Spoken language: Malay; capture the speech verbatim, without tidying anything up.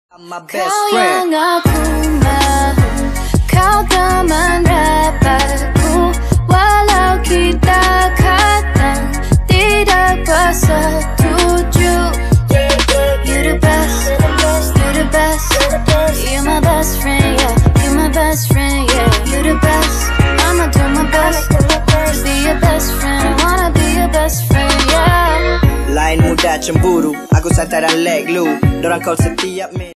My best Kau friend. yang aku mahu, kau teman rapatku. Walau kita kadang tidak bersetuju. You the best, you the best. You're my best friend, yeah. You're my best friend, yeah. You the best. I'ma do my best to be your best friend. I wanna be your best friend, yeah. Lain mudah cemburu, aku santaran leg lu. Dorang kau setiap minit.